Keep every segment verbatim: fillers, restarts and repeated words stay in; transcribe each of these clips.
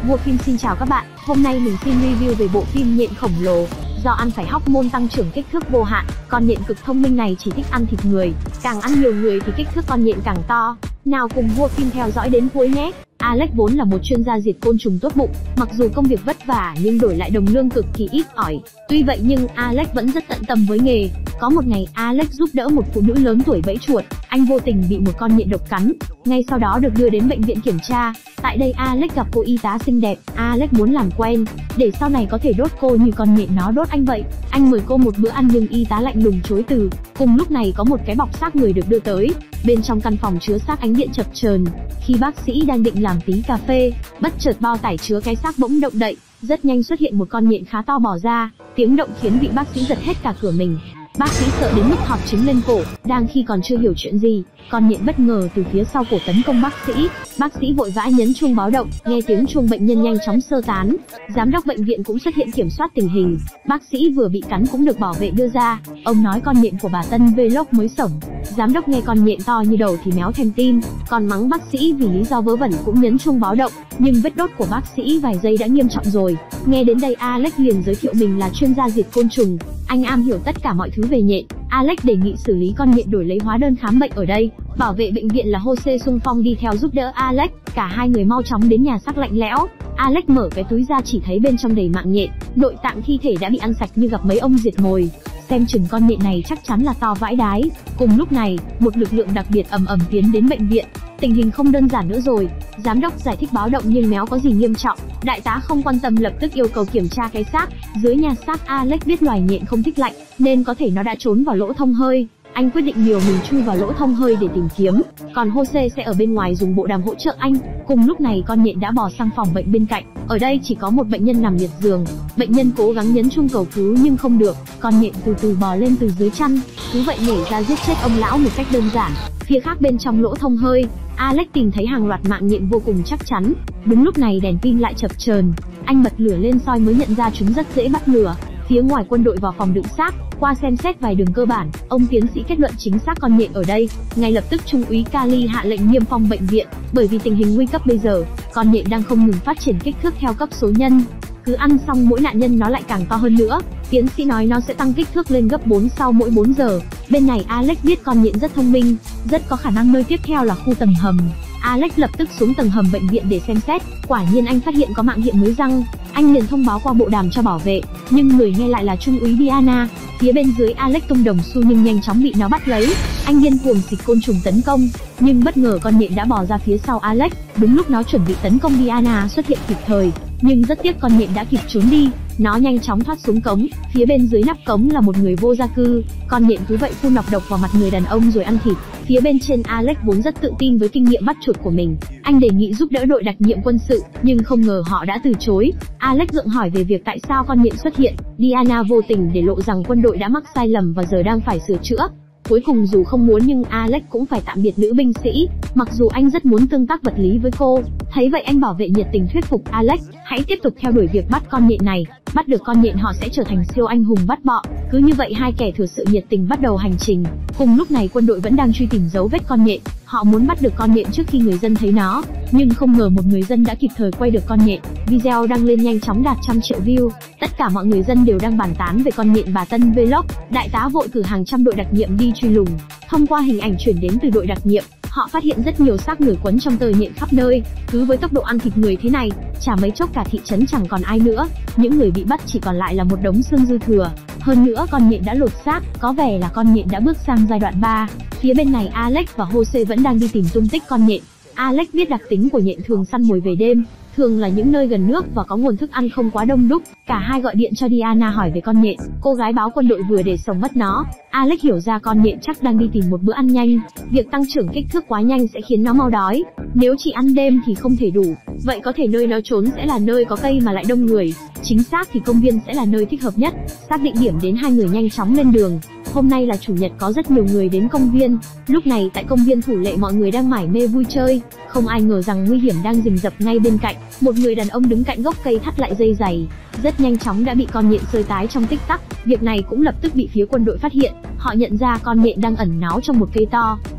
Vua phim xin chào các bạn, hôm nay mình xin review về bộ phim Nhện khổng lồ. Do ăn phải hormone tăng trưởng kích thước vô hạn, con nhện cực thông minh này chỉ thích ăn thịt người, càng ăn nhiều người thì kích thước con nhện càng to. Nào cùng Vua phim theo dõi đến cuối nhé. Alex vốn là một chuyên gia diệt côn trùng tốt bụng, mặc dù công việc vất vả nhưng đổi lại đồng lương cực kỳ ít ỏi. Tuy vậy nhưng Alex vẫn rất tận tâm với nghề. Có một ngày Alex giúp đỡ một phụ nữ lớn tuổi bẫy chuột, anh vô tình bị một con nhện độc cắn. Ngay sau đó được đưa đến bệnh viện kiểm tra. Tại đây Alex gặp cô y tá xinh đẹp, Alex muốn làm quen, để sau này có thể đốt cô như con nhện nó đốt anh vậy. Anh mời cô một bữa ăn nhưng y tá lạnh lùng chối từ. Cùng lúc này có một cái bọc xác người được đưa tới. Bên trong căn phòng chứa xác ánh điện chập chờn. Khi bác sĩ đang định làm tí cà phê, bất chợt bao tải chứa cái xác bỗng động đậy, rất nhanh xuất hiện một con nhện khá to bò ra. Tiếng động khiến vị bác sĩ giật hết cả cửa mình. Bác sĩ sợ đến mức thọt trứng lên cổ. Đang khi còn chưa hiểu chuyện gì, con nhện bất ngờ từ phía sau cổ tấn công bác sĩ. Bác sĩ vội vã nhấn chuông báo động, nghe tiếng chuông bệnh nhân nhanh chóng sơ tán. Giám đốc bệnh viện cũng xuất hiện kiểm soát tình hình. Bác sĩ vừa bị cắn cũng được bảo vệ đưa ra. Ông nói con nhện của bà Tân Vlog mới sổng. Giám đốc nghe con nhện to như đầu thì méo thêm tim, còn mắng bác sĩ vì lý do vớ vẩn cũng nhấn chuông báo động. Nhưng vết đốt của bác sĩ vài giây đã nghiêm trọng rồi. Nghe đến đây Alex liền giới thiệu mình là chuyên gia diệt côn trùng. Anh am hiểu tất cả mọi thứ về nhện. Alex đề nghị xử lý con nhện đổi lấy hóa đơn khám bệnh ở đây. Bảo vệ bệnh viện là Jose xung phong đi theo giúp đỡ Alex. Cả hai người mau chóng đến nhà xác lạnh lẽo. Alex mở cái túi ra chỉ thấy bên trong đầy mạng nhện, nội tạng thi thể đã bị ăn sạch như gặp mấy ông diệt mồi. Xem chừng con nhện này chắc chắn là to vãi đái. Cùng lúc này, một lực lượng đặc biệt ầm ầm tiến đến bệnh viện. Tình hình không đơn giản nữa rồi. Giám đốc giải thích báo động nhưng méo có gì nghiêm trọng. Đại tá không quan tâm lập tức yêu cầu kiểm tra cái xác. Dưới nhà xác Alex biết loài nhện không thích lạnh, nên có thể nó đã trốn vào lỗ thông hơi. Anh quyết định liều mình chui vào lỗ thông hơi để tìm kiếm, còn Jose sẽ ở bên ngoài dùng bộ đàm hỗ trợ anh. Cùng lúc này con nhện đã bò sang phòng bệnh bên cạnh. Ở đây chỉ có một bệnh nhân nằm liệt giường. Bệnh nhân cố gắng nhấn chuông cầu cứu nhưng không được. Con nhện từ từ bò lên từ dưới chăn, cứ vậy nhảy ra giết chết ông lão một cách đơn giản. Phía khác bên trong lỗ thông hơi, Alex tìm thấy hàng loạt mạng nhện vô cùng chắc chắn. Đúng lúc này đèn pin lại chập chờn. Anh bật lửa lên soi mới nhận ra chúng rất dễ bắt lửa. Phía ngoài quân đội vào phòng đựng xác, qua xem xét vài đường cơ bản, ông tiến sĩ kết luận chính xác con nhện ở đây. Ngay lập tức Trung úy Kali hạ lệnh niêm phong bệnh viện, bởi vì tình hình nguy cấp bây giờ, con nhện đang không ngừng phát triển kích thước theo cấp số nhân. Cứ ăn xong mỗi nạn nhân nó lại càng to hơn nữa. Tiến sĩ nói nó sẽ tăng kích thước lên gấp bốn sau mỗi bốn giờ. Bên này Alex biết con nhện rất thông minh, rất có khả năng nơi tiếp theo là khu tầng hầm. Alex lập tức xuống tầng hầm bệnh viện để xem xét. Quả nhiên anh phát hiện có mạng nhện mới răng. Anh liền thông báo qua bộ đàm cho bảo vệ, nhưng người nghe lại là Trung úy Diana. Phía bên dưới Alex tung đồng xu nhưng nhanh chóng bị nó bắt lấy. Anh điên cuồng xịt côn trùng tấn công, nhưng bất ngờ con nhện đã bò ra phía sau Alex. Đúng lúc nó chuẩn bị tấn công, Diana xuất hiện kịp thời, nhưng rất tiếc con nhện đã kịp trốn đi. Nó nhanh chóng thoát xuống cống. Phía bên dưới nắp cống là một người vô gia cư. Con nhện cứ vậy phun nọc độc vào mặt người đàn ông rồi ăn thịt. Phía bên trên Alex vốn rất tự tin với kinh nghiệm bắt chuột của mình. Anh đề nghị giúp đỡ đội đặc nhiệm quân sự, nhưng không ngờ họ đã từ chối. Alex gượng hỏi về việc tại sao con nhện xuất hiện. Diana vô tình để lộ rằng quân đội đã mắc sai lầm và giờ đang phải sửa chữa. Cuối cùng dù không muốn nhưng Alex cũng phải tạm biệt nữ binh sĩ, mặc dù anh rất muốn tương tác vật lý với cô. Thấy vậy anh bảo vệ nhiệt tình thuyết phục Alex hãy tiếp tục theo đuổi việc bắt con nhện này. Bắt được con nhện họ sẽ trở thành siêu anh hùng bắt bọ. Cứ như vậy hai kẻ thừa sự nhiệt tình bắt đầu hành trình. Cùng lúc này quân đội vẫn đang truy tìm dấu vết con nhện. Họ muốn bắt được con nhện trước khi người dân thấy nó, nhưng không ngờ một người dân đã kịp thời quay được con nhện. Video đăng lên nhanh chóng đạt trăm triệu view. Tất cả mọi người dân đều đang bàn tán về con nhện bà Tân Vlog. Đại tá vội cử hàng trăm đội đặc nhiệm đi truy lùng. Thông qua hình ảnh chuyển đến từ đội đặc nhiệm, họ phát hiện rất nhiều xác người quấn trong tơ nhện khắp nơi. Cứ với tốc độ ăn thịt người thế này, chả mấy chốc cả thị trấn chẳng còn ai nữa. Những người bị bắt chỉ còn lại là một đống xương dư thừa. Hơn nữa con nhện đã lột xác, có vẻ là con nhện đã bước sang giai đoạn ba. Phía bên này Alex và Jose vẫn đang đi tìm tung tích con nhện. Alex biết đặc tính của nhện thường săn mồi về đêm, thường là những nơi gần nước và có nguồn thức ăn không quá đông đúc. Cả hai gọi điện cho Diana hỏi về con nhện. Cô gái báo quân đội vừa để sống mất nó. Alex hiểu ra con nhện chắc đang đi tìm một bữa ăn nhanh. Việc tăng trưởng kích thước quá nhanh sẽ khiến nó mau đói. Nếu chỉ ăn đêm thì không thể đủ. Vậy có thể nơi nó trốn sẽ là nơi có cây mà lại đông người. Chính xác thì công viên sẽ là nơi thích hợp nhất. Xác định điểm đến hai người nhanh chóng lên đường. Hôm nay là chủ nhật có rất nhiều người đến công viên. Lúc này tại công viên thủ lệ mọi người đang mải mê vui chơi. Không ai ngờ rằng nguy hiểm đang rình rập ngay bên cạnh. Một người đàn ông đứng cạnh gốc cây thắt lại dây giày. Rất nhanh chóng đã bị con nhện sơi tái trong tích tắc. Việc này cũng lập tức bị phía quân đội phát hiện. Họ nhận ra con nhện đang ẩn náu trong một cây to.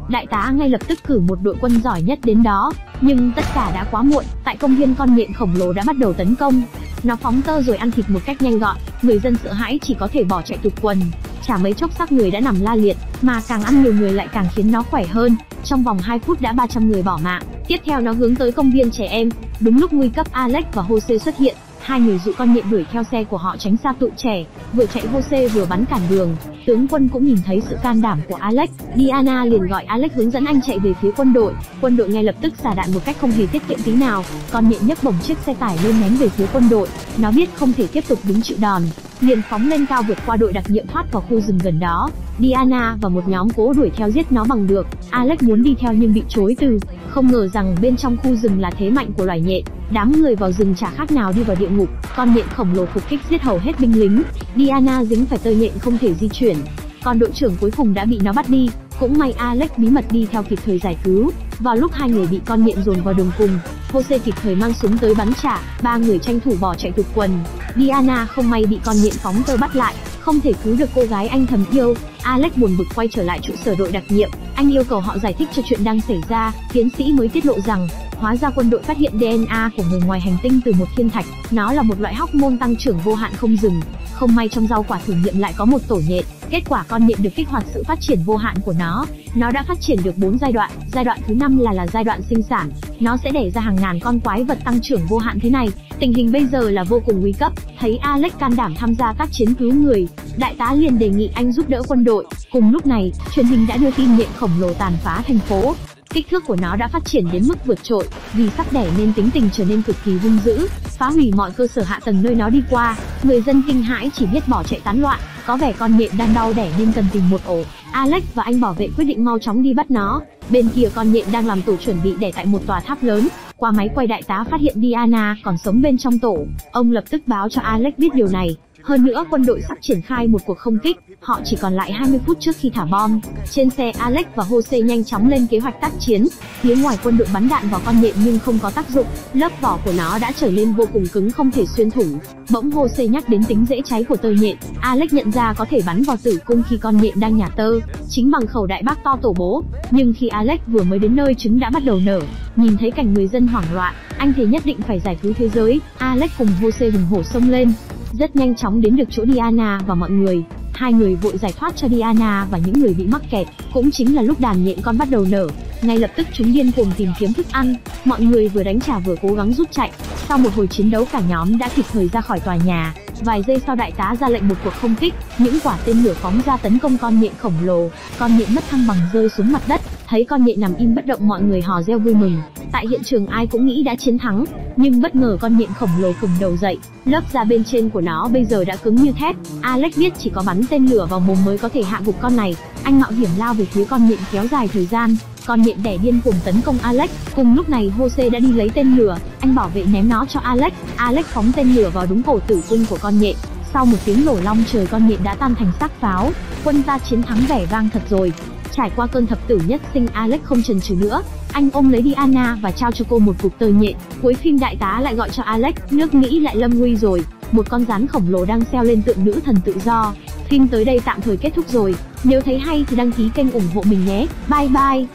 đại tá ngay lập tức cử một đội quân giỏi nhất đến đó, nhưng tất cả đã quá muộn, tại công viên con nhện khổng lồ đã bắt đầu tấn công. Nó phóng tơ rồi ăn thịt một cách nhanh gọn, người dân sợ hãi chỉ có thể bỏ chạy tụt quần. Chả mấy chốc xác người đã nằm la liệt, mà càng ăn nhiều người lại càng khiến nó khỏe hơn. Trong vòng hai phút đã ba trăm người bỏ mạng. Tiếp theo nó hướng tới công viên trẻ em. Đúng lúc nguy cấp, Alex và Jose xuất hiện. Hai người dụ con nhện đuổi theo xe của họ tránh xa tụi trẻ. Vừa chạy Jose vừa bắn cản đường. Tướng quân cũng nhìn thấy sự can đảm của Alex. Diana liền gọi Alex hướng dẫn anh chạy về phía quân đội. Quân đội ngay lập tức xả đạn một cách không hề tiết kiệm tí nào. Con nhện nhấc bổng chiếc xe tải lên ném về phía quân đội. Nó biết không thể tiếp tục đứng chịu đòn, liền phóng lên cao vượt qua đội đặc nhiệm thoát vào khu rừng gần đó. Diana và một nhóm cố đuổi theo giết nó bằng được. Alex muốn đi theo nhưng bị chối từ. Không ngờ rằng bên trong khu rừng là thế mạnh của loài nhện. Đám người vào rừng chả khác nào đi vào địa ngục. Con nhện khổng lồ phục kích giết hầu hết binh lính. Diana dính phải tơ nhện không thể di chuyển. Còn đội trưởng cuối cùng đã bị nó bắt đi. Cũng may Alex bí mật đi theo kịp thời giải cứu. Vào lúc hai người bị con nhện dồn vào đường cùng, Jose kịp thời mang súng tới bắn trả. Ba người tranh thủ bỏ chạy tụt quần. Diana không may bị con nhện phóng tơ bắt lại, không thể cứu được cô gái anh thầm yêu. Alex buồn bực quay trở lại trụ sở đội đặc nhiệm. Anh yêu cầu họ giải thích cho chuyện đang xảy ra. Tiến sĩ mới tiết lộ rằng hóa ra quân đội phát hiện đê en a của người ngoài hành tinh từ một thiên thạch. Nó là một loại hormone tăng trưởng vô hạn không dừng. Không may trong rau quả thử nghiệm lại có một tổ nhện. Kết quả con nhện được kích hoạt sự phát triển vô hạn của nó. Nó đã phát triển được bốn giai đoạn. Giai đoạn thứ năm là là giai đoạn sinh sản. Nó sẽ đẻ ra hàng ngàn con quái vật tăng trưởng vô hạn thế này. Tình hình bây giờ là vô cùng nguy cấp. Thấy Alex can đảm tham gia tác chiến cứu người, đại tá liền đề nghị anh giúp đỡ quân đội. Cùng lúc này, truyền hình đã đưa tin nhện khổng lồ tàn phá thành phố. Kích thước của nó đã phát triển đến mức vượt trội, vì sắp đẻ nên tính tình trở nên cực kỳ hung dữ, phá hủy mọi cơ sở hạ tầng nơi nó đi qua. Người dân kinh hãi chỉ biết bỏ chạy tán loạn. Có vẻ con nhện đang đau đẻ nên cần tìm một ổ. Alex và anh bảo vệ quyết định mau chóng đi bắt nó. Bên kia con nhện đang làm tổ chuẩn bị đẻ tại một tòa tháp lớn. Qua máy quay, đại tá phát hiện Diana còn sống bên trong tổ. Ông lập tức báo cho Alex biết điều này. Hơn nữa, quân đội sắp triển khai một cuộc không kích. Họ chỉ còn lại hai mươi phút trước khi thả bom. Trên xe, Alex và Jose nhanh chóng lên kế hoạch tác chiến. Phía ngoài, quân đội bắn đạn vào con nhện nhưng không có tác dụng. Lớp vỏ của nó đã trở nên vô cùng cứng, không thể xuyên thủng. Bỗng Jose nhắc đến tính dễ cháy của tơ nhện. Alex nhận ra có thể bắn vào tử cung khi con nhện đang nhả tơ, chính bằng khẩu đại bác to tổ bố. Nhưng khi Alex vừa mới đến nơi, trứng đã bắt đầu nở. Nhìn thấy cảnh người dân hoảng loạn, anh thề nhất định phải giải cứu thế giới. Alex cùng Jose hùng hổ xông lên. Rất nhanh chóng đến được chỗ Diana và mọi người. Hai người vội giải thoát cho Diana và những người bị mắc kẹt. Cũng chính là lúc đàn nhện con bắt đầu nở. Ngay lập tức chúng điên cuồng tìm kiếm thức ăn. Mọi người vừa đánh trả vừa cố gắng rút chạy. Sau một hồi chiến đấu, cả nhóm đã kịp thời ra khỏi tòa nhà. Vài giây sau, đại tá ra lệnh một cuộc không kích. Những quả tên lửa phóng ra tấn công con nhện khổng lồ. Con nhện mất thăng bằng rơi xuống mặt đất. Thấy con nhện nằm im bất động, mọi người hò reo vui mừng. Tại hiện trường ai cũng nghĩ đã chiến thắng, nhưng bất ngờ con nhện khổng lồ phừng đầu dậy. Lớp da bên trên của nó bây giờ đã cứng như thép. Alex biết chỉ có bắn tên lửa vào mồm mới có thể hạ gục con này. Anh mạo hiểm lao về phía con nhện kéo dài thời gian. Con nhện đẻ điên cuồng tấn công Alex. Cùng lúc này, Jose đã đi lấy tên lửa. Anh bảo vệ ném nó cho Alex. Alex phóng tên lửa vào đúng cổ tử cung của con nhện. Sau một tiếng nổ long trời, con nhện đã tan thành xác pháo. Quân ta chiến thắng vẻ vang thật rồi. Trải qua cơn thập tử nhất sinh, Alex không chần chừ nữa. Anh ôm lấy Diana và trao cho cô một cục tơ nhện. Cuối phim, đại tá lại gọi cho Alex. Nước Mỹ lại lâm nguy rồi. Một con rắn khổng lồ đang treo lên tượng nữ thần tự do. Phim tới đây tạm thời kết thúc rồi. Nếu thấy hay thì đăng ký kênh ủng hộ mình nhé. Bye bye.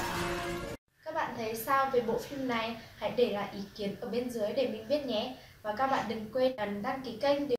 Các bạn thấy sao về bộ phim này? Hãy để lại ý kiến ở bên dưới để mình biết nhé. Và các bạn đừng quên ấn đăng ký kênh để